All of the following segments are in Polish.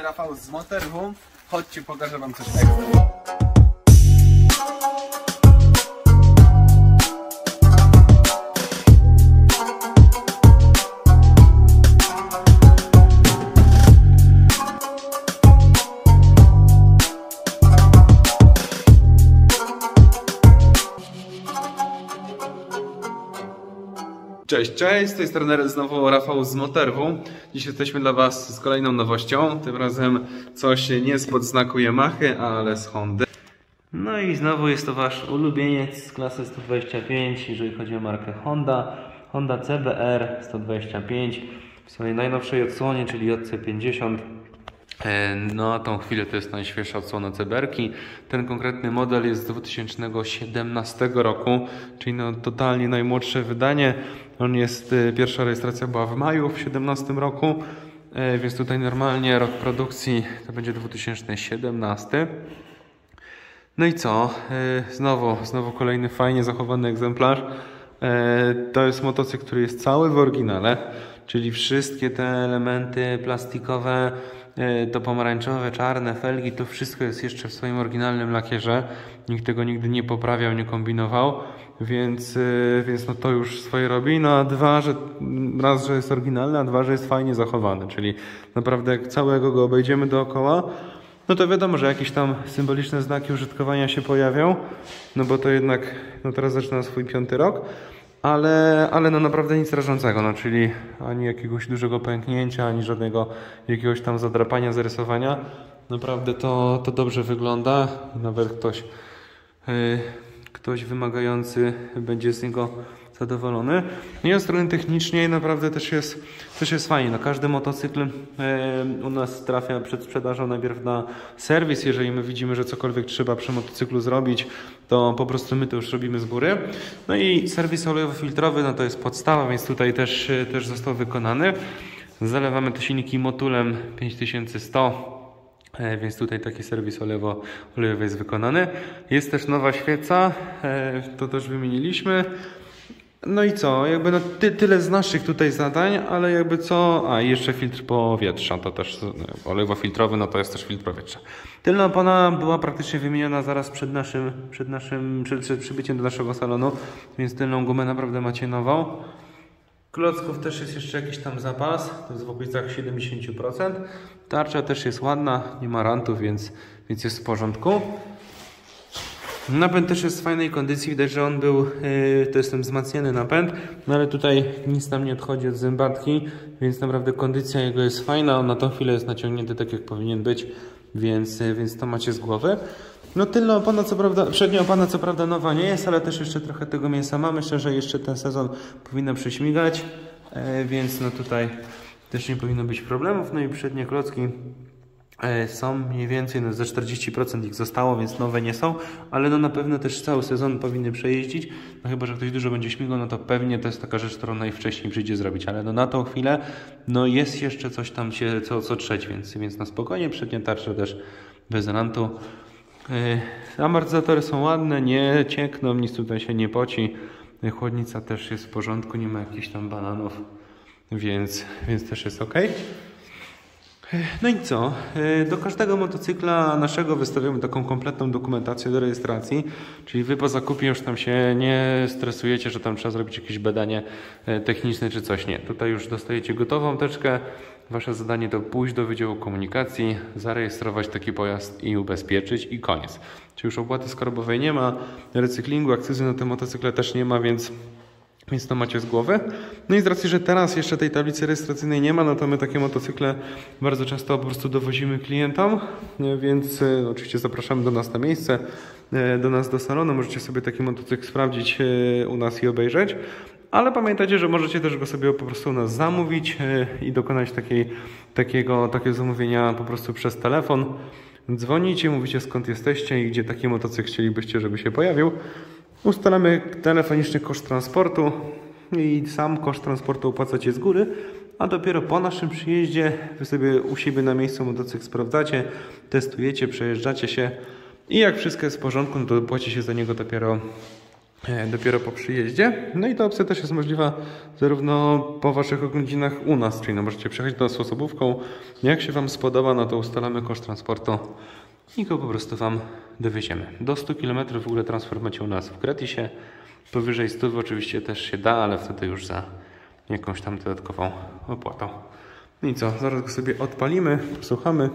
Rafał z Motorhome. Chodźcie, pokażę wam coś ekstra. Cześć, z tej strony znowu Rafał z Motorhome. Dziś jesteśmy dla was z kolejną nowością. Tym razem coś nie spod znaku Yamahy, ale z Hondy. No i znowu jest to wasz ulubieniec z klasy 125, jeżeli chodzi o markę Honda. Honda CBR 125 w swojej najnowszej odsłonie, czyli JC50. No a tą chwilę to jest najświeższa odsłona CBR-ki. Ten konkretny model jest z 2017 roku, czyli no totalnie najmłodsze wydanie. On jest, pierwsza rejestracja była w maju w 2017 roku, więc tutaj normalnie rok produkcji to będzie 2017. No i co? Znowu kolejny fajnie zachowany egzemplarz. To jest motocykl, który jest cały w oryginale, czyli wszystkie te elementy plastikowe, to pomarańczowe, czarne, felgi, to wszystko jest jeszcze w swoim oryginalnym lakierze. Nikt tego nigdy nie poprawiał, nie kombinował, więc no to już swoje robi. No a dwa, że raz, że jest oryginalny, a dwa, że jest fajnie zachowany, czyli naprawdę jak całego go obejdziemy dookoła, no to wiadomo, że jakieś tam symboliczne znaki użytkowania się pojawią, no bo to jednak, no teraz zaczyna swój 5. rok. Ale no naprawdę nic rażącego, no czyli ani jakiegoś dużego pęknięcia, ani żadnego jakiegoś tam zadrapania, zarysowania. Naprawdę to dobrze wygląda. Nawet ktoś wymagający będzie z niego zadowolony. No i od strony technicznej naprawdę też jest fajnie. No każdy motocykl u nas trafia przed sprzedażą najpierw na serwis. Jeżeli my widzimy, że cokolwiek trzeba przy motocyklu zrobić, to po prostu my to już robimy z góry. No i serwis olejowo-filtrowy, no to jest podstawa, więc tutaj też został wykonany. Zalewamy te silniki Motulem 5100. Więc tutaj taki serwis olejowy jest wykonany. Jest też nowa świeca, to też wymieniliśmy. No i co? Jakby no tyle z naszych tutaj zadań, ale jakby co? A i jeszcze filtr powietrza, to też olejowo-filtrowy, no to jest też filtr powietrza. Tylna opona była praktycznie wymieniona zaraz przed przybyciem do naszego salonu, więc tylną gumę naprawdę macie nową. Klocków też jest jeszcze jakiś tam zapas, to jest w okolicach 70%. Tarcza też jest ładna, nie ma rantów, więc jest w porządku. Napęd też jest w fajnej kondycji, widać, że on był, to jest ten wzmacniany napęd, no ale tutaj nic nam nie odchodzi od zębatki, więc naprawdę kondycja jego jest fajna, on na tą chwilę jest naciągnięty tak jak powinien być, więc to macie z głowy. No tylna opona co prawda, przednia opona co prawda nowa nie jest, ale też jeszcze trochę tego mięsa ma, myślę, że jeszcze ten sezon powinna prześmigać, więc no tutaj też nie powinno być problemów. No i przednie klocki są mniej więcej, no ze 40% ich zostało, więc nowe nie są, ale no na pewno też cały sezon powinny przejeździć, no chyba, że ktoś dużo będzie śmigał, no to pewnie to jest taka rzecz, którą najwcześniej przyjdzie zrobić, ale no na tą chwilę, no jest jeszcze coś tam się co trzeć, więc na spokojnie, przednie tarcze też bez rantu. Amortyzatory są ładne, nie ciekną, nic tutaj się nie poci, chłodnica też jest w porządku, nie ma jakichś tam bananów, więc też jest ok. No i co? Do każdego motocykla naszego wystawiamy taką kompletną dokumentację do rejestracji, czyli wy po zakupie już tam się nie stresujecie, że tam trzeba zrobić jakieś badanie techniczne czy coś. Nie, tutaj już dostajecie gotową teczkę. Wasze zadanie to pójść do Wydziału Komunikacji, zarejestrować taki pojazd i ubezpieczyć i koniec. Czyli już opłaty skarbowej nie ma, recyklingu, akcyzy na te motocykle też nie ma, więc to macie z głowy. No i z racji, że teraz jeszcze tej tablicy rejestracyjnej nie ma, no to my takie motocykle bardzo często po prostu dowozimy klientom, więc oczywiście zapraszamy do nas na miejsce, do nas do salonu. Możecie sobie taki motocykl sprawdzić u nas i obejrzeć, ale pamiętajcie, że możecie też go sobie po prostu u nas zamówić i dokonać takiego zamówienia po prostu przez telefon. Dzwonicie, mówicie skąd jesteście i gdzie taki motocykl chcielibyście, żeby się pojawił. Ustalamy telefoniczny koszt transportu i sam koszt transportu opłacacie z góry, a dopiero po naszym przyjeździe wy sobie u siebie na miejscu motocykl sprawdzacie, testujecie, przejeżdżacie się i jak wszystko jest w porządku, no to płaci się za niego dopiero dopiero po przyjeździe. No i ta opcja też jest możliwa zarówno po Waszych oględzinach u nas, czyli możecie przyjechać do nas osobówką. Jak się Wam spodoba, no to ustalamy koszt transportu i go po prostu Wam dowieziemy. Do 100 km w ogóle transport macie u nas w gratisie. Powyżej 100 oczywiście też się da, ale wtedy już za jakąś tam dodatkową opłatą. No i co, zaraz go sobie odpalimy, posłuchamy.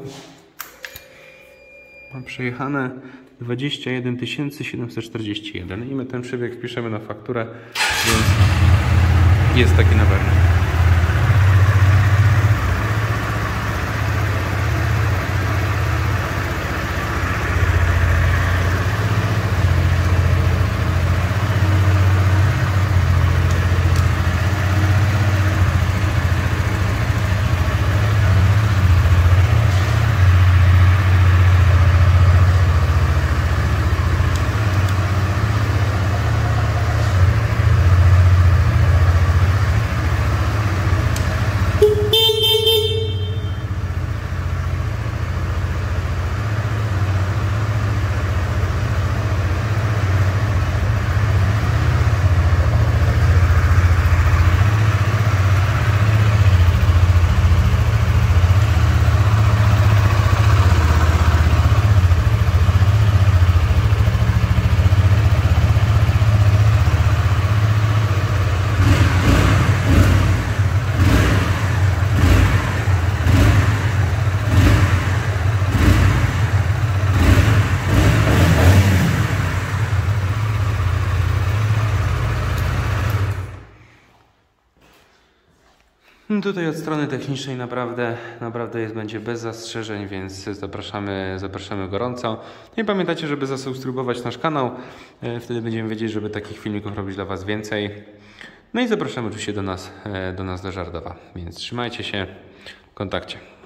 Mam przejechane 21 741 i my ten przebieg wpiszemy na fakturę, więc jest taki na pewno. Tutaj od strony technicznej naprawdę będzie bez zastrzeżeń, więc zapraszamy gorąco. No i pamiętajcie, żeby zasubskrybować nasz kanał, wtedy będziemy wiedzieć, żeby takich filmików robić dla Was więcej. No i zapraszamy oczywiście do nas do Żardowa, więc trzymajcie się w kontakcie.